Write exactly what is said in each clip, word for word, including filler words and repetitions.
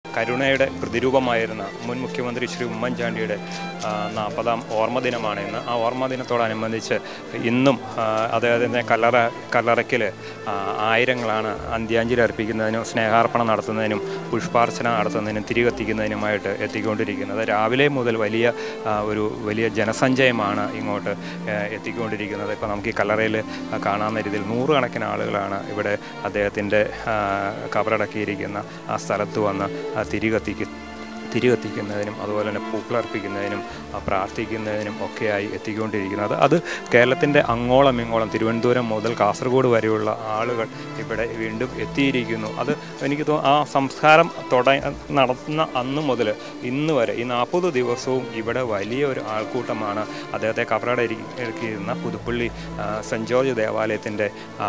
കരുണയുടെ പ്രതിരൂപമായിരുന്ന മുൻ മുഖ്യമന്ത്രി ശ്രീ ഉമ്മൻചാണ്ടിയുടെ നാൽപ്പതാം ഓർമ്മ ദിനമാണ് ഇന്ന്. ആ ഓർമ്മ ദിനത്തോടനുബന്ധിച്ച് ഇന്നും അദ്ദേഹത്തിൻ്റെ കല്ലറ കല്ലറയ്ക്കൽ ആയിരങ്ങളാണ് അന്ത്യാഞ്ജലി അർപ്പിക്കുന്നതിനും സ്നേഹാർപ്പണം നടത്തുന്നതിനും പുഷ്പാർച്ചന നടത്തുന്നതിനും തിരികെത്തിക്കുന്നതിനുമായിട്ട് എത്തിക്കൊണ്ടിരിക്കുന്നത്. രാവിലെ മുതൽ വലിയ ഒരു വലിയ ജനസഞ്ചയമാണ് ഇങ്ങോട്ട് എത്തിക്കൊണ്ടിരിക്കുന്നത്. ഇപ്പോൾ നമുക്ക് ഈ കല്ലറയിൽ കാണാവുന്ന രീതിയിൽ നൂറുകണക്കിന് ആളുകളാണ് ഇവിടെ അദ്ദേഹത്തിൻ്റെ കബറടക്കിയിരിക്കുന്ന ആ സ്ഥലത്ത് വന്ന് തിരികെത്തിക്ക് തിരികെത്തിക്കുന്നതിനും അതുപോലെ തന്നെ പൂക്കളർപ്പിക്കുന്നതിനും പ്രാർത്ഥിക്കുന്നതിനും ഒക്കെയായി എത്തിക്കൊണ്ടിരിക്കുന്നത്. അത് കേരളത്തിൻ്റെ അങ്ങോളം ഇങ്ങോളം തിരുവനന്തപുരം മുതൽ കാസർഗോഡ് വരെയുള്ള ആളുകൾ ഇവിടെ വീണ്ടും എത്തിയിരിക്കുന്നു. അത് എനിക്ക് തോന്നുന്നു ആ സംസ്കാരം തുട നടത്തുന്ന അന്ന് മുതൽ ഇന്ന് വരെ ഈ നാൽപ്പത് ദിവസവും ഇവിടെ വലിയ ഒരു ആൾക്കൂട്ടമാണ് അദ്ദേഹത്തെ കബറടക്കിയിരുന്ന പുതുപ്പള്ളി സെൻറ്റ് ജോർജ് ദേവാലയത്തിൻ്റെ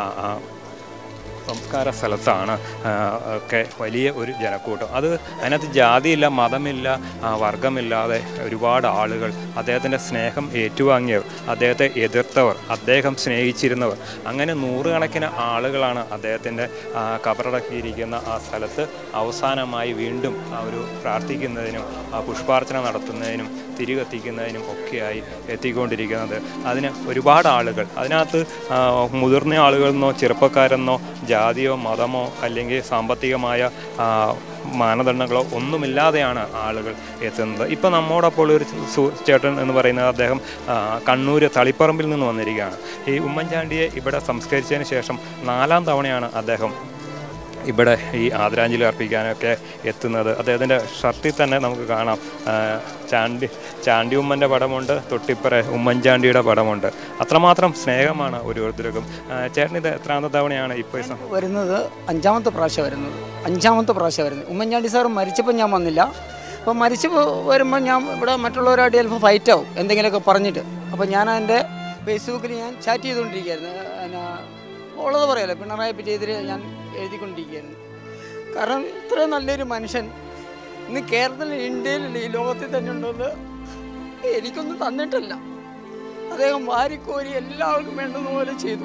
സംസ്കാര സ്ഥലത്താണ് ഒക്കെ വലിയ ഒരു ജനക്കൂട്ടം. അത് അതിനകത്ത് ജാതിയില്ല, മതമില്ല, വർഗമില്ലാതെ ഒരുപാട് ആളുകൾ അദ്ദേഹത്തിൻ്റെ സ്നേഹം ഏറ്റുവാങ്ങിയവർ, അദ്ദേഹത്തെ എതിർത്തവർ, അദ്ദേഹം സ്നേഹിച്ചിരുന്നവർ, അങ്ങനെ നൂറുകണക്കിന് ആളുകളാണ് അദ്ദേഹത്തിൻ്റെ കബറടക്കിയിരിക്കുന്ന ആ സ്ഥലത്ത് അവസാനമായി വീണ്ടും ഒരു പ്രാർത്ഥിക്കുന്നതിനും പുഷ്പാർച്ചന നടത്തുന്നതിനും തിരികെത്തിക്കുന്നതിനും ഒക്കെയായി എത്തിക്കൊണ്ടിരിക്കുന്നത്. അതിന് ഒരുപാട് ആളുകൾ, അതിനകത്ത് മുതിർന്ന ആളുകളെന്നോ ചെറുപ്പക്കാരെന്നോ ജാതിയോ മതമോ അല്ലെങ്കിൽ സാമ്പത്തികമായ മാനദണ്ഡങ്ങളോ ഒന്നുമില്ലാതെയാണ് ആളുകൾ എത്തുന്നത്. ഇപ്പോൾ നമ്മോടൊപ്പം ഒരു ചേട്ടൻ എന്ന് പറയുന്നത് അദ്ദേഹം കണ്ണൂർ തളിപ്പറമ്പിൽ നിന്ന് വന്നിരിക്കുകയാണ്. ഈ ഉമ്മൻചാണ്ടിയെ ഇവിടെ സംസ്കരിച്ചതിന് ശേഷം നാലാം തവണയാണ് അദ്ദേഹം ഇവിടെ ഈ ആദരാഞ്ജലി അർപ്പിക്കാനൊക്കെ എത്തുന്നത്. അദ്ദേഹത്തിൻ്റെ ഷർട്ടിൽ തന്നെ നമുക്ക് കാണാം ചാണ്ടി ചാണ്ടി ഉമ്മൻ്റെ പടമുണ്ട്, തൊട്ടിപ്പുറ ഉമ്മൻചാണ്ടിയുടെ പടമുണ്ട്. അത്രമാത്രം സ്നേഹമാണ് ഓരോരുത്തർക്കും. ചേട്ടൻ ഇത് എത്രാമത്തെ തവണയാണ് ഇപ്പോൾ വരുന്നത്? അഞ്ചാമത്തെ പ്രാവശ്യം വരുന്നത് അഞ്ചാമത്തെ പ്രാവശ്യം വരുന്നത് ഉമ്മൻചാണ്ടി സാർ മരിച്ചപ്പോൾ ഞാൻ വന്നില്ല. അപ്പോൾ മരിച്ചു വരുമ്പോൾ ഞാൻ ഇവിടെ മറ്റുള്ളവരായിട്ട് ചിലപ്പോൾ ഫൈറ്റ് ആവും എന്തെങ്കിലുമൊക്കെ പറഞ്ഞിട്ട്. അപ്പോൾ ഞാൻ എൻ്റെ ഫേസ്ബുക്കിൽ ഞാൻ ചാറ്റ് ചെയ്തുകൊണ്ടിരിക്കുകയായിരുന്നു. പിന്നെ ഉള്ളത് പറയാമല്ലോ, പിണറായി പറ്റിയെതിരെ ഞാൻ എഴുതിക്കൊണ്ടിരിക്കുകയായിരുന്നു. കാരണം ഇത്രയും നല്ലൊരു മനുഷ്യൻ ഇന്ന് കേരളത്തിൽ, ഇന്ത്യയിൽ, ഈ ലോകത്തിൽ തന്നെ ഉണ്ടെന്ന് എനിക്കൊന്നും തന്നിട്ടില്ല. അദ്ദേഹം വാരിക്കോരി എല്ലാവർക്കും വേണ്ടുന്ന പോലെ ചെയ്തു.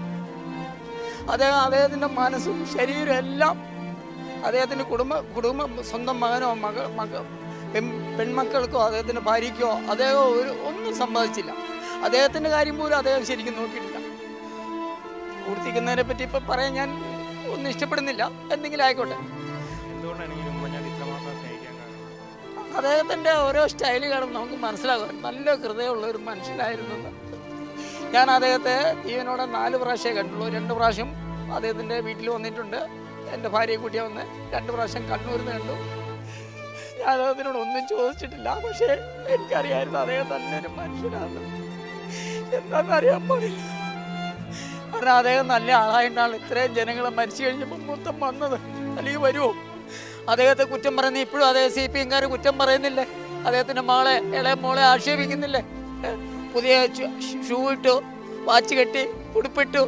അദ്ദേഹം അദ്ദേഹത്തിൻ്റെ മനസ്സും ശരീരം എല്ലാം അദ്ദേഹത്തിൻ്റെ കുടുംബ കുടുംബം സ്വന്തം മകനോ മക മക പെൺ പെൺമക്കൾക്കോ അദ്ദേഹത്തിൻ്റെ ഭാര്യയ്ക്കോ അദ്ദേഹം ഒരു ഒന്നും സമ്മതിച്ചില്ല. അദ്ദേഹത്തിൻ്റെ കാര്യം പോലും അദ്ദേഹം ശരിക്കും നോക്കിയിട്ടില്ല. പൂർത്തിക്കുന്നതിനെ പറ്റി ഇപ്പം പറയാൻ ഞാൻ ഒന്നും ഇഷ്ടപ്പെടുന്നില്ല. എന്തെങ്കിലും ആയിക്കോട്ടെ. അദ്ദേഹത്തിൻ്റെ ഓരോ സ്റ്റൈല് കാണുമ്പോൾ നമുക്ക് മനസ്സിലാകും നല്ല ഹൃദയമുള്ള ഒരു മനുഷ്യനായിരുന്നു. ഞാൻ അദ്ദേഹത്തെ ജീവനോടെ നാല് പ്രാവശ്യമേ കണ്ടുള്ളൂ. രണ്ട് പ്രാവശ്യം അദ്ദേഹത്തിൻ്റെ വീട്ടിൽ വന്നിട്ടുണ്ട്. എൻ്റെ ഭാര്യയെ കൂട്ടിയെ വന്ന് രണ്ട് പ്രാവശ്യം കണ്ണൂരിൽ നിന്ന് കണ്ടു. ഞാൻ അദ്ദേഹത്തിനോട് ഒന്നും ചോദിച്ചിട്ടില്ല. പക്ഷേ എനിക്കറിയാമായിരുന്നു അദ്ദേഹം നല്ലൊരു മനുഷ്യനാണ്. എന്താണെന്നറിയാൻ പാടില്ല. കാരണം അദ്ദേഹം നല്ല ആളായിട്ടാണ് ഇത്രയും ജനങ്ങളെ മരിച്ചു കഴിഞ്ഞപ്പോൾ മൊത്തം വന്നത്. അല്ലെങ്കിൽ വരുമോ? അദ്ദേഹത്തെ കുറ്റം പറയുന്നത് ഇപ്പോഴും അദ്ദേഹം സി പി എംകാർ കുറ്റം പറയുന്നില്ലേ? അദ്ദേഹത്തിൻ്റെ മകളെ ഇളയ മോളെ ആക്ഷേപിക്കുന്നില്ലേ? പുതിയ ഷൂ ഇട്ടു, വാച്ച് കെട്ടി, ഉടുപ്പിട്ടു.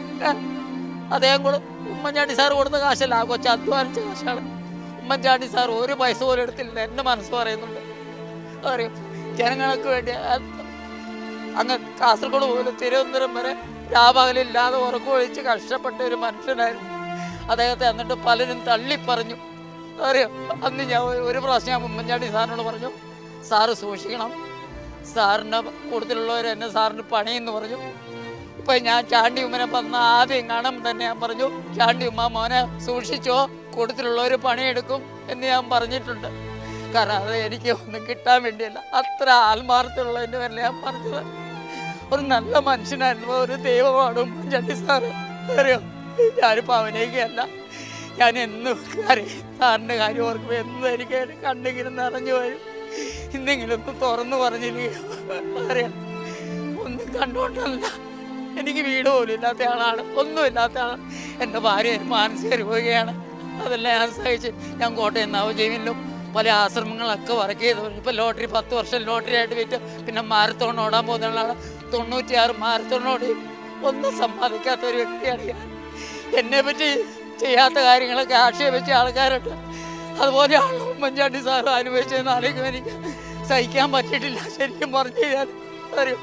അദ്ദേഹം കൂടെ ഉമ്മൻചാണ്ടി സാർ കൊടുത്ത കാശല്ല, ആ കൊച്ചു അധ്വാനിച്ച കാശാണ്. ഉമ്മൻചാണ്ടി സാർ ഒരു പൈസ പോലും എടുത്തില്ല. എൻ്റെ മനസ്സ് പറയുന്നുണ്ട്. അതറിയും ജനങ്ങൾക്ക് വേണ്ടി അങ്ങ് കാസർഗോഡ് പോലും തിരുവനന്തപുരം വരെ രാപകലില്ലാതെ ഉറക്കമൊഴിച്ച് കഷ്ടപ്പെട്ട ഒരു മനുഷ്യനായിരുന്നു. അദ്ദേഹത്തെ എന്നിട്ട് പലരും തള്ളിപ്പറഞ്ഞു. അറിയാം, അന്ന് ഞാൻ ഒരു പ്രാവശ്യം ഞാൻ ഉമ്മൻചാണ്ടി സാറിനോട് പറഞ്ഞു, സാറ് സൂക്ഷിക്കണം, സാറിൻ്റെ കൂടുതലുള്ളവർ എന്നെ സാറിന് പണിയെന്ന് പറഞ്ഞു. ഇപ്പം ഞാൻ ചാണ്ടി ഉമ്മനെ വന്ന ആദ്യം കാണുമ്പോൾ തന്നെ ഞാൻ പറഞ്ഞു, ചാണ്ടി ഉമ്മ മോനെ സൂക്ഷിച്ചോ, കൂടുതലുള്ളവർ പണിയെടുക്കും എന്ന് ഞാൻ പറഞ്ഞിട്ടുണ്ട്. കാരണം അത് എനിക്ക് ഒന്നും കിട്ടാൻ വേണ്ടിയല്ല, അത്ര ആത്മാർത്ഥമുള്ളതിൻ്റെ പേരിൽ ഞാൻ പറഞ്ഞത്. ഒരു നല്ല മനുഷ്യനായിരുന്നു, ഒരു ദൈവമാണ് ഉമ്മൻചാണ്ടി സാറ്. അറിയോ, ഞാനിപ്പോൾ അവനേക്കല്ല, ഞാൻ എന്നും അറിയാം സാറിൻ്റെ കാര്യം ഓർക്കുമ്പോൾ എന്നും എനിക്ക് കണ്ണിങ്ങനെ നിറഞ്ഞു വരും. ഇന്നെങ്കിലും ഒന്ന് തുറന്നു പറഞ്ഞില്ലെങ്കിൽ അറിയാം, ഒന്നും കണ്ടുകൊണ്ടല്ല. എനിക്ക് വീട് പോലും ഇല്ലാത്ത ആളാണ്, ഒന്നുമില്ലാത്ത ആളാണ്. എൻ്റെ ഭാര്യ മാനസിക രോഗിയാണ്. അതെല്ലാം ഞാൻ സഹിച്ച് ഞാൻ കോട്ടയം നവജീവനിലും പല ആശ്രമങ്ങളൊക്കെ വർക്ക് ചെയ്തു. ഇപ്പോൾ ലോട്ടറി പത്ത് വർഷം ലോട്ടറി ആയിട്ട് വിറ്റ് പിന്നെ മാരത്തോൺ ഓടാൻ പോകുന്ന ആളാണ്. തൊണ്ണൂറ്റിയാറ് മാരത്തോൺ ഓടി ഒന്നും സമ്പാദിക്കാത്ത ഒരു വ്യക്തിയാണ് ഞാൻ. എന്നെ പറ്റി ചെയ്യാത്ത കാര്യങ്ങളൊക്കെ ആക്ഷേപിച്ച ആൾക്കാരുണ്ട്. അതുപോലെയാണ് ഉമ്മൻചാണ്ടി സാറ് അനുഭവിച്ചതെന്ന് ആലോചിക്കുമ്പോൾ എനിക്ക് സഹിക്കാൻ പറ്റിയിട്ടില്ല. ശരിക്കും പറഞ്ഞു കഴിഞ്ഞാൽ അറിയും,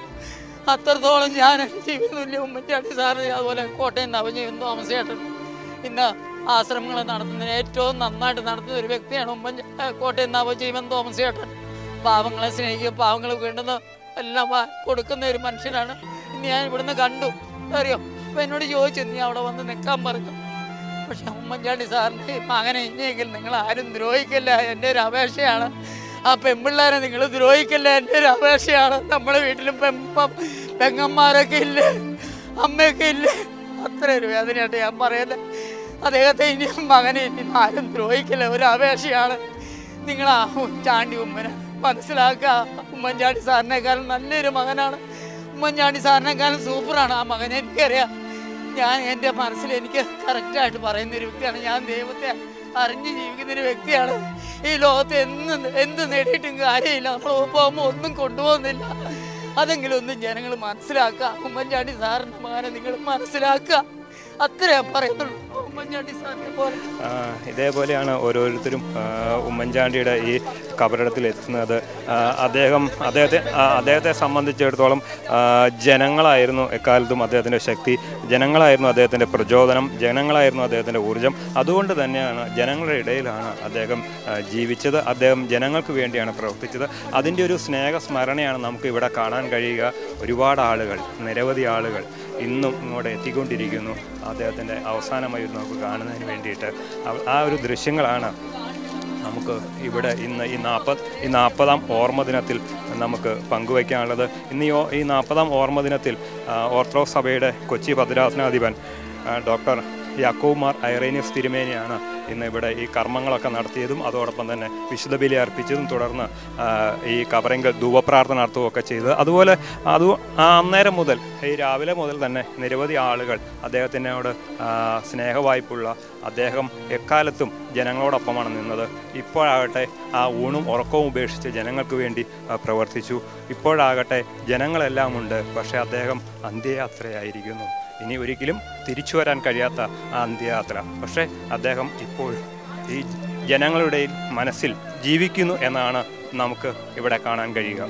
അത്രത്തോളം ഞാൻ ജീവിതമില്ല. ഉമ്മൻചാണ്ടി സാറ് അതുപോലെ കോട്ടയം നവജീവൻ തോമസേട്ടൻ, പിന്നെ ആശ്രമങ്ങൾ നടത്തുന്നതിന് ഏറ്റവും നന്നായിട്ട് നടത്തുന്ന ഒരു വ്യക്തിയാണ് ഉമ്മൻ കോട്ടയം നവജീവൻ തോമസ് ചേട്ടൻ. പാവങ്ങളെ സ്നേഹിക്കുക, പാവങ്ങൾക്ക് വേണ്ടുന്ന എല്ലാം കൊടുക്കുന്ന ഒരു മനുഷ്യനാണ്. ഇനി ഞാൻ ഇവിടുന്ന് കണ്ടു അറിയോ, അപ്പം എന്നോട് ചോദിച്ചു നീ അവിടെ വന്ന് നിൽക്കാൻ പറഞ്ഞു. പക്ഷെ ഉമ്മൻചാണ്ടി സാറിൻ്റെ മകനെ ഇനിയെങ്കിലും നിങ്ങൾ ആരും ദ്രോഹിക്കില്ല, എൻ്റെ ഒരു അപേക്ഷയാണ്. ആ പെൺപിള്ളേരെ നിങ്ങൾ ദ്രോഹിക്കില്ല, എൻ്റെ ഒരു അപേക്ഷയാണ്. നമ്മുടെ വീട്ടിലും പെമ്പ പെങ്ങന്മാരൊക്കെ ഇല്ലേ, അമ്മയൊക്കെ ഇല്ലേ, അത്ര ഒരു വേദനയായിട്ട് ഞാൻ പറയുന്നത്. അദ്ദേഹത്തെ ഇനി മകനെ ഇനി ആരും ദ്രോഹിക്കില്ല, ഒരു അപേക്ഷയാണ്. നിങ്ങൾ ആ ചാണ്ടി ഉമ്മനെ മനസ്സിലാക്കുക. ഉമ്മൻചാണ്ടി സാറിനേക്കാളും നല്ലൊരു മകനാണ്. ഉമ്മൻചാണ്ടി സാറിനേക്കാളും സൂപ്പറാണ് ആ മകനെ. എനിക്കറിയാം. ഞാൻ എൻ്റെ മനസ്സിൽ എനിക്ക് കറക്റ്റായിട്ട് പറയുന്നൊരു വ്യക്തിയാണ്. ഞാൻ ദൈവത്തെ അറിഞ്ഞ് ജീവിക്കുന്നൊരു വ്യക്തിയാണ്. ഈ ലോകത്ത് എന്ത് എന്ത് നേടിയിട്ടും കാര്യമില്ല. നമ്മൾ പോകുമ്പോൾ ഒന്നും കൊണ്ടുപോകുന്നില്ല. അതെങ്കിലും ഒന്നും ജനങ്ങൾ മനസ്സിലാക്കുക. ഉമ്മൻചാണ്ടി സാറിൻ്റെ മകനെ നിങ്ങൾ മനസ്സിലാക്കുക. അത്രേ പറയുന്നുള്ളൂ. ഉമ്മൻചാണ്ടി സാറിനെ പോലെ ഇതേപോലെയാണ് ഓരോരുത്തരും ഉമ്മൻചാണ്ടിയുടെ ഈ കബറിടത്തിൽ എത്തുന്നത്. അദ്ദേഹം അദ്ദേഹത്തെ അദ്ദേഹത്തെ സംബന്ധിച്ചിടത്തോളം ജനങ്ങളായിരുന്നു എക്കാലത്തും അദ്ദേഹത്തിൻ്റെ ശക്തി, ജനങ്ങളായിരുന്നു അദ്ദേഹത്തിൻ്റെ പ്രചോദനം, ജനങ്ങളായിരുന്നു അദ്ദേഹത്തിൻ്റെ ഊർജം. അതുകൊണ്ട് തന്നെയാണ് ജനങ്ങളുടെ ഇടയിലാണ് അദ്ദേഹം ജീവിച്ചത്. അദ്ദേഹം ജനങ്ങൾക്ക് വേണ്ടിയാണ് പ്രവർത്തിച്ചത്. അതിൻ്റെ ഒരു സ്നേഹസ്മരണയാണ് നമുക്ക് ഇവിടെ കാണാൻ കഴിയുക. ഒരുപാട് ആളുകൾ, നിരവധി ആളുകൾ ഇന്നും ഇങ്ങോട്ട് എത്തിക്കൊണ്ടിരിക്കുന്നു. അദ്ദേഹത്തിൻ്റെ അവസാനമായി നമുക്ക് കാണുന്നതിന് വേണ്ടിയിട്ട് ആ ഒരു ദൃശ്യങ്ങളാണ് നമുക്ക് ഇവിടെ ഇന്ന് ഈ നാൽപ്പത് ഈ നാൽപ്പതാം ഓർമ്മ ദിനത്തിൽ നമുക്ക് പങ്കുവയ്ക്കാനുള്ളത്. ഇന്ന് ഈ നാൽപ്പതാം ഓർമ്മ ദിനത്തിൽ ഓർത്തഡോക്സ് സഭയുടെ കൊച്ചി ഭദ്രാസനാധിപൻ ഡോക്ടർ യാക്കോബ് മാർ ഐറേനിയസ് തിരുമേനിയാണ് ഇന്ന് ഇവിടെ ഈ കർമ്മങ്ങളൊക്കെ നടത്തിയതും അതോടൊപ്പം തന്നെ വിശുദ്ധ ബലി അർപ്പിച്ചതും തുടർന്ന് ഈ കബറിങ്കൽ ധൂപപ്രാർത്ഥന നടത്തുകയൊക്കെ ചെയ്തത്. അതുപോലെ അത് അന്നേരം മുതൽ ഈ രാവിലെ മുതൽ തന്നെ നിരവധി ആളുകൾ അദ്ദേഹത്തിനോട് സ്നേഹവായ്പുള്ള അദ്ദേഹം എക്കാലത്തും ജനങ്ങളോടൊപ്പമാണ് നിന്നത്. ഇപ്പോഴാകട്ടെ ആ ഊണും ഉറക്കവും ഉപേക്ഷിച്ച് ജനങ്ങൾക്ക് വേണ്ടി പ്രവർത്തിച്ചു. ഇപ്പോഴാകട്ടെ ജനങ്ങളെല്ലാം ഉണ്ട്, പക്ഷേ അദ്ദേഹം അന്ത്യയാത്രയായിരിക്കുന്നു. ഇനി ഒരിക്കലും തിരിച്ചു വരാൻ കഴിയാത്ത ആ അന്ത്യയാത്ര. പക്ഷേ അദ്ദേഹം ഇപ്പോൾ ഈ ജനങ്ങളുടെ മനസ്സിൽ ജീവിക്കുന്നു എന്നാണ് നമുക്ക് ഇവിടെ കാണാൻ കഴിയുക.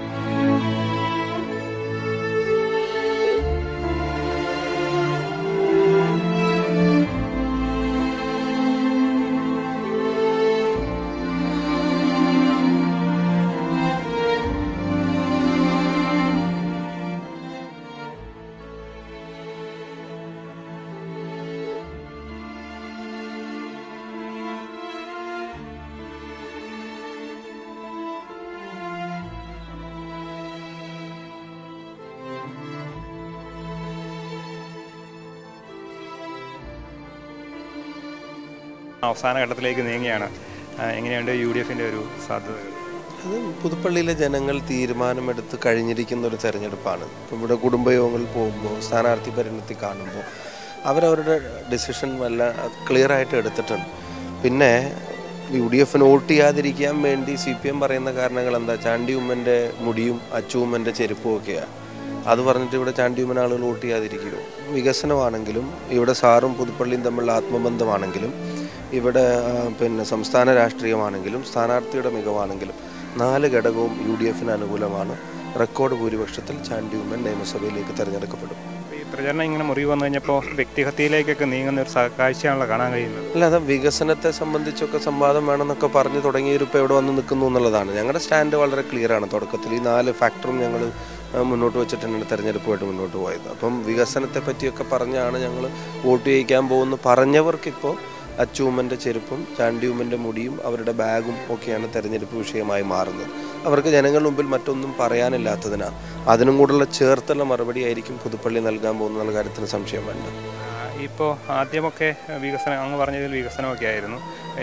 അവസാന ഘട്ടത്തിലേക്ക് നീങ്ങിയാണ്. എങ്ങനെയുണ്ട് യു ഡി എഫിൻ്റെ ഒരു സാധ്യതകൾ? അത് പുതുപ്പള്ളിയിലെ ജനങ്ങൾ തീരുമാനമെടുത്ത് കഴിഞ്ഞിരിക്കുന്ന ഒരു തെരഞ്ഞെടുപ്പാണ്. ഇപ്പം ഇവിടെ കുടുംബയോഗങ്ങളിൽ പോകുമ്പോൾ, സ്ഥാനാർത്ഥി പരിണതി കാണുമ്പോൾ അവരവരുടെ ഡിസിഷൻ വല്ല ക്ലിയറായിട്ട് എടുത്തിട്ടുണ്ട്. പിന്നെ യു ഡി എഫിന് വോട്ട് ചെയ്യാതിരിക്കാൻ വേണ്ടി സി പി എം പറയുന്ന കാരണങ്ങൾ എന്താ? ചാണ്ടി ഉമ്മൻ്റെ മുടിയും അച്ചു ഉമ്മൻ്റെ ചെരുപ്പും ഒക്കെയാണ്. അത് പറഞ്ഞിട്ട് ഇവിടെ ചാണ്ടി ഉമ്മൻ ആളുകൾ വോട്ട് ചെയ്യാതിരിക്കുമോ? വികസനമാണെങ്കിലും ഇവിടെ സാറും പുതുപ്പള്ളിയും തമ്മിലുള്ള ആത്മബന്ധമാണെങ്കിലും ഇവിടെ പിന്നെ സംസ്ഥാന രാഷ്ട്രീയമാണെങ്കിലും സ്ഥാനാർത്ഥിയുടെ മികവാണെങ്കിലും നാല് ഘടകവും യു ഡി എഫിന് അനുകൂലമാണ്. റെക്കോർഡ് ഭൂരിപക്ഷത്തിൽ ചാണ്ടി ഉമ്മൻ നിയമസഭയിലേക്ക് തിരഞ്ഞെടുക്കപ്പെടും. ഈ പ്രചരണം ഇങ്ങനെ മുറിവ് വന്നു കഴിഞ്ഞപ്പോൾ വ്യക്തിഹത്യയിലേക്കൊക്കെ നീങ്ങുന്ന ഒരു കാഴ്ചയാണല്ലോ കാണാൻ കഴിയുന്നത്. അല്ലാതെ വികസനത്തെ സംബന്ധിച്ചൊക്കെ സംവാദം വേണമെന്നൊക്കെ പറഞ്ഞ് തുടങ്ങിയൊരിപ്പോൾ ഇവിടെ വന്ന് നിൽക്കുന്നു എന്നുള്ളതാണ്. ഞങ്ങളുടെ സ്റ്റാൻഡ് വളരെ ക്ലിയറാണ്. തുടക്കത്തിൽ ഈ നാല് ഫാക്ടറും ഞങ്ങൾ മുന്നോട്ട് വെച്ചിട്ടാണ് തെരഞ്ഞെടുപ്പുമായിട്ട് മുന്നോട്ട് പോയത്. അപ്പം വികസനത്തെ പറ്റിയൊക്കെ പറഞ്ഞാണ് ഞങ്ങൾ വോട്ട് ചെയ്യിക്കാൻ പോകുന്നു പറഞ്ഞവർക്കിപ്പോൾ അച്ചു ഉമ്മൻ്റെ ചെരുപ്പും ചാണ്ടി ഉമ്മൻ്റെ മുടിയും അവരുടെ ബാഗും ഒക്കെയാണ് തെരഞ്ഞെടുപ്പ് വിഷയമായി മാറുന്നത്. അവർക്ക് ജനങ്ങളുടെ മുമ്പിൽ മറ്റൊന്നും പറയാനില്ലാത്തതിനാൽ അതിനും കൂടെയുള്ള ചേർത്തുള്ള മറുപടി ആയിരിക്കും പുതുപ്പള്ളി നൽകാൻ പോകുന്ന കാര്യത്തിന് സംശയം വേണ്ട. ഇപ്പോൾ ആദ്യമൊക്കെ വികസനം, അങ്ങ് പറഞ്ഞതിൽ വികസനമൊക്കെ ആയിരുന്നു.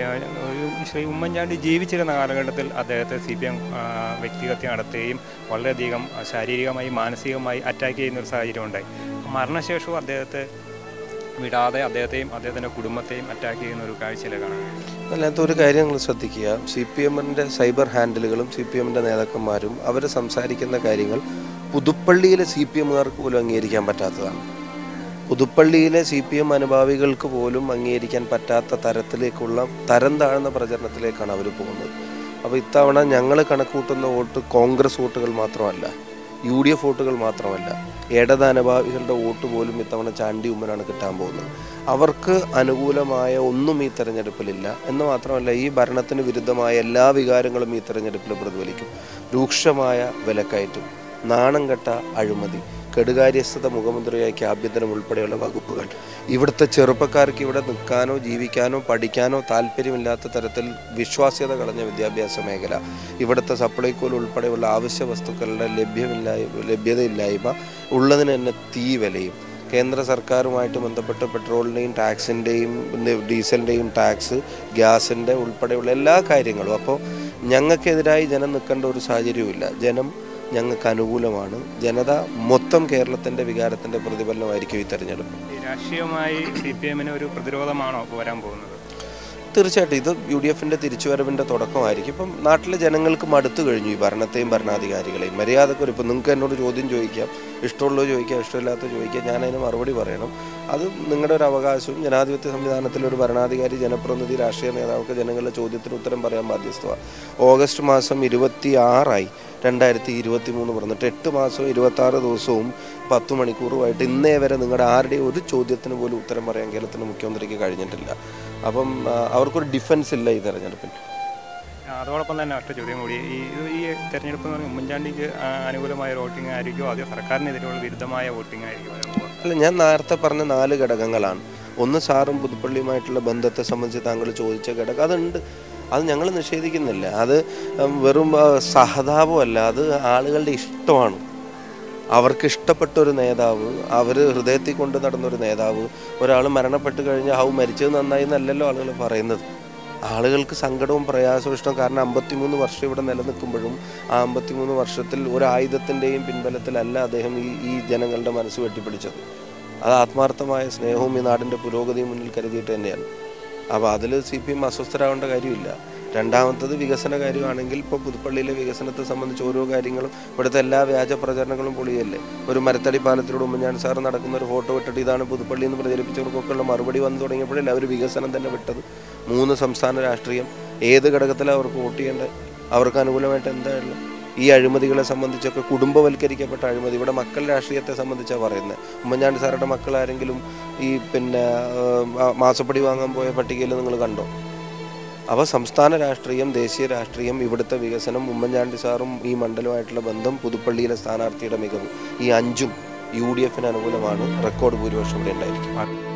ശ്രീ ഉമ്മൻചാണ്ടി ജീവിച്ചിരുന്ന കാലഘട്ടത്തിൽ അദ്ദേഹത്തെ സി പി എം വ്യക്തിഹത്യ നടത്തുകയും വളരെയധികം ശാരീരികമായി മാനസികമായി അറ്റാക്ക് ചെയ്യുന്നൊരു സാഹചര്യം ഉണ്ടായി. മരണശേഷവും അദ്ദേഹത്തെ വിടാതെ അദ്ദേഹത്തെയും അദ്ദേഹത്തിൻ്റെ കുടുംബത്തെയും അറ്റാക്ക് ചെയ്യുന്ന ഒരു കാഴ്ചയിലേക്കാണ്. അല്ലാത്ത ഒരു കാര്യം നിങ്ങൾ ശ്രദ്ധിക്കുക, സി പി എമ്മിൻ്റെ സൈബർ ഹാൻഡിലുകളും സി പി എമ്മിൻ്റെ നേതാക്കന്മാരും അവർ സംസാരിക്കുന്ന കാര്യങ്ങൾ പുതുപ്പള്ളിയിലെ സി പി എമ്മുകാർക്ക് പോലും അംഗീകരിക്കാൻ പറ്റാത്തതാണ്. പുതുപ്പള്ളിയിലെ സി പി എം അനുഭാവികൾക്ക് പോലും അംഗീകരിക്കാൻ പറ്റാത്ത തരത്തിലേക്കുള്ള തരം താഴ്ന്ന പ്രചരണത്തിലേക്കാണ് അവർ പോകുന്നത്. അപ്പോൾ ഇത്തവണ ഞങ്ങൾ കണക്കൂട്ടുന്ന വോട്ട് കോൺഗ്രസ് വോട്ടുകൾ മാത്രമല്ല, യു ഡി എഫ് വോട്ടുകൾ മാത്രമല്ല, ഇടത് അനുഭാവികളുടെ വോട്ട് പോലും ഇത്തവണ ചാണ്ടി ഉമ്മനാണ് കിട്ടാൻ പോകുന്നത്. അവർക്ക് അനുകൂലമായ ഒന്നും ഈ തെരഞ്ഞെടുപ്പിലില്ല എന്ന് മാത്രമല്ല, ഈ ഭരണത്തിന് വിരുദ്ധമായ എല്ലാ വികാരങ്ങളും ഈ തെരഞ്ഞെടുപ്പിൽ പ്രതിഫലിക്കും. രൂക്ഷമായ വിലക്കയറ്റം, നാണം കെട്ട അഴിമതി, കെടുകാര്യസ്ഥത മുഖമുദ്രയാക്കിയ ആഭ്യന്തരം ഉൾപ്പെടെയുള്ള വകുപ്പുകൾ, ഇവിടുത്തെ ചെറുപ്പക്കാർക്ക് ഇവിടെ നിൽക്കാനോ ജീവിക്കാനോ പഠിക്കാനോ താല്പര്യമില്ലാത്ത തരത്തിൽ വിശ്വാസ്യത കളഞ്ഞ വിദ്യാഭ്യാസ മേഖല, ഇവിടുത്തെ സപ്ലൈകോൽ ഉൾപ്പെടെയുള്ള അവശ്യ വസ്തുക്കളുടെ ലഭ്യമില്ലായ്മ ലഭ്യതയില്ലായ്മ, ഉള്ളതിന് തന്നെ തീ വിലയും, കേന്ദ്ര സർക്കാരുമായിട്ട് ബന്ധപ്പെട്ട് പെട്രോളിൻ്റെയും ടാക്സിൻ്റെയും ഡീസലിൻ്റെയും ടാക്സ്, ഗ്യാസിൻ്റെ ഉൾപ്പെടെയുള്ള എല്ലാ കാര്യങ്ങളും. അപ്പോൾ ഞങ്ങൾക്കെതിരായി ജനം നിൽക്കേണ്ട ഒരു സാഹചര്യവുമില്ല. ജനം ഞങ്ങൾക്ക് അനുകൂലമാണ്. ജനത മൊത്തം കേരളത്തിൻ്റെ വികാരത്തിൻ്റെ പ്രതിഫലനമായിരിക്കും ഈ തെരഞ്ഞെടുപ്പ്. രാഷ്ട്രീയമായി സി പി എമ്മിന് ഒരു പ്രതിരോധമാണോ വരാൻ പോകുന്നത്? തീർച്ചയായിട്ടും ഇത് യു ഡി എഫിൻ്റെ തിരിച്ചുവരവിൻ്റെ തുടക്കമായിരിക്കും. ഇപ്പം നാട്ടിലെ ജനങ്ങൾക്ക് മടുത്തു കഴിഞ്ഞു ഈ ഭരണത്തെയും ഭരണാധികാരികളെയും. മര്യാദക്കൊരു ഇപ്പം നിങ്ങൾക്ക് എന്നോട് ചോദ്യം ചോദിക്കാം, ഇഷ്ടമുള്ളത് ചോദിക്കാം, ഇഷ്ടമില്ലാത്ത ചോദിക്കാം, ഞാൻ അതിന് മറുപടി പറയണം. അത് നിങ്ങളുടെ ഒരു അവകാശവും. ജനാധിപത്യ സംവിധാനത്തിലൊരു ഭരണാധികാരി, ജനപ്രതിനിധി, രാഷ്ട്രീയ നേതാവർക്ക് ജനങ്ങളുടെ ചോദ്യത്തിന് ഉത്തരം പറയാൻ ബാധ്യസ്ഥമാണ്. ഓഗസ്റ്റ് മാസം ഇരുപത്തി ആറായി രണ്ടായിരത്തി ഇരുപത്തി മൂന്ന് പറഞ്ഞിട്ട് എട്ട് മാസവും ഇരുപത്താറ് ദിവസവും പത്ത് മണിക്കൂറുമായിട്ട് ഇന്നേ വരെ നിങ്ങളുടെ ആരുടെയും ഒരു ചോദ്യത്തിന് പോലും ഉത്തരം പറയാൻ കേരളത്തിൻ്റെ മുഖ്യമന്ത്രിക്ക് കഴിഞ്ഞിട്ടില്ല. അപ്പം അവർക്കൊരു ഡിഫൻസ് ഇല്ല ഈ തെരഞ്ഞെടുപ്പിൽ. അതോടൊപ്പം തന്നെ ഒറ്റ ചോദ്യം കൂടി, ഈ ഈ തെരഞ്ഞെടുപ്പ് എന്ന് പറഞ്ഞാൽ ഉമ്മൻചാണ്ടിക്ക് അനുകൂലമായ വോട്ടിംഗ് ആയിരിക്കും, അതോ സർക്കാരിനെതിരെയുള്ള വിരുദ്ധമായ വോട്ടിംഗ് ആയിരിക്കും? അല്ല, ഞാൻ നേരത്തെ പറഞ്ഞ നാല് ഘടകങ്ങളാണ്. ഒന്ന്, സാറും പുതുപ്പള്ളിയുമായിട്ടുള്ള ബന്ധത്തെ സംബന്ധിച്ച് താങ്കൾ ചോദിച്ച ഘടകം അതുണ്ട്. അത് ഞങ്ങൾ നിഷേധിക്കുന്നില്ല. അത് വെറും സഹതാപമല്ല, അത് ആളുകളുടെ ഇഷ്ടമാണ്. അവർക്ക് ഇഷ്ടപ്പെട്ടൊരു നേതാവ്, അവർ ഹൃദയത്തിൽ കൊണ്ട് നടന്നൊരു നേതാവ്, ഒരാൾ മരണപ്പെട്ട് കഴിഞ്ഞാൽ ഹൗ മരിച്ചത് നന്നായി എന്നല്ലല്ലോ ആളുകൾ പറയുന്നത്. ആളുകൾക്ക് സങ്കടവും പ്രയാസവും ഇഷ്ടം. കാരണം അമ്പത്തിമൂന്ന് വർഷം ഇവിടെ നിലനിൽക്കുമ്പോഴും ആ അമ്പത്തിമൂന്ന് വർഷത്തിൽ ഒരായുധത്തിൻ്റെയും പിൻബലത്തിലല്ല അദ്ദേഹം ഈ ഈ ജനങ്ങളുടെ മനസ്സ് വെട്ടിപ്പിടിച്ചത്. അത് ആത്മാർത്ഥമായ സ്നേഹവും ഈ നാടിൻ്റെ പുരോഗതിയും മുന്നിൽ കരുതിയിട്ട് തന്നെയാണ്. അപ്പോൾ അതിൽ സി പി എം അസ്വസ്ഥരാകേണ്ട കാര്യമില്ല. രണ്ടാമത്തത് വികസന കാര്യമാണെങ്കിൽ ഇപ്പോൾ പുതുപ്പള്ളിയിലെ വികസനത്തെ സംബന്ധിച്ച് ഓരോ കാര്യങ്ങളും, ഇവിടുത്തെ എല്ലാ വ്യാജ പ്രചരണങ്ങളും പൊളിയല്ലേ. ഒരു മരത്തടി പാലത്തിലൂടെ ഉമ്മൻചാണ്ടി സാർ നടക്കുന്ന ഒരു ഫോട്ടോ ഇട്ടിട്ട് ഇതാണ് പുതുപ്പള്ളി എന്ന് പ്രചരിപ്പിച്ചവർക്കൊക്കെയുള്ള മറുപടി വന്നു തുടങ്ങിയപ്പോഴല്ലേ അവർ വികസനം തന്നെ വിട്ടത്. മൂന്ന് സംസ്ഥാന രാഷ്ട്രീയം, ഏത് ഘടകത്തിലാണ് അവർക്ക് വോട്ട് ചെയ്യേണ്ടത്? അവർക്ക് അനുകൂലമായിട്ട് എന്തായാലും ഈ അഴിമതികളെ സംബന്ധിച്ചൊക്കെ കുടുംബവൽക്കരിക്കപ്പെട്ട അഴിമതി, ഇവിടെ മക്കൾ രാഷ്ട്രീയത്തെ സംബന്ധിച്ചാണ് പറയുന്നത്. ഉമ്മൻചാണ്ടി സാറുടെ മക്കൾ ആരെങ്കിലും ഈ പിന്നെ മാസപ്പടി വാങ്ങാൻ പോയ പട്ടികയിൽ നിങ്ങൾ കണ്ടോ? അപ്പോൾ സംസ്ഥാന രാഷ്ട്രീയം, ദേശീയ രാഷ്ട്രീയം, ഇവിടുത്തെ വികസനം, ഉമ്മൻചാണ്ടി സാറും ഈ മണ്ഡലമായിട്ടുള്ള ബന്ധം, പുതുപ്പള്ളിയിലെ സ്ഥാനാർത്ഥിയുടെ മികവ്, ഈ അഞ്ചും യു ഡി എഫിന് അനുകൂലമാണ്. റെക്കോർഡ് ഭൂരിപക്ഷം ഇവിടെ ഉണ്ടായിരിക്കും.